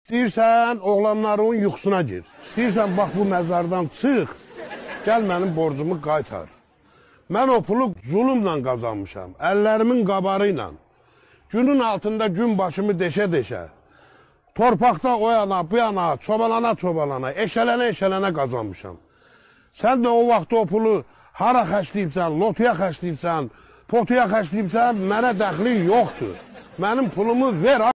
İstəyirsən, oğlanların yuxusuna gir. İstəyirsən, bax bu məzardan çıx, gəl mənim borcumu qaytar. Mən o pulu zulümlə qazanmışam, əllərimin qabarı ilə. Günün altında gün başımı deşə-deşə, torpaqda o yana, bu yana, çobalana, eşələnə qazanmışam. Sən də o vaxt o pulu hara xərcləyibsən, lotuya xərcləyibsən, potuya xərcləyibsən, mənə dəxli yoxdur. Mənim pulumu ver.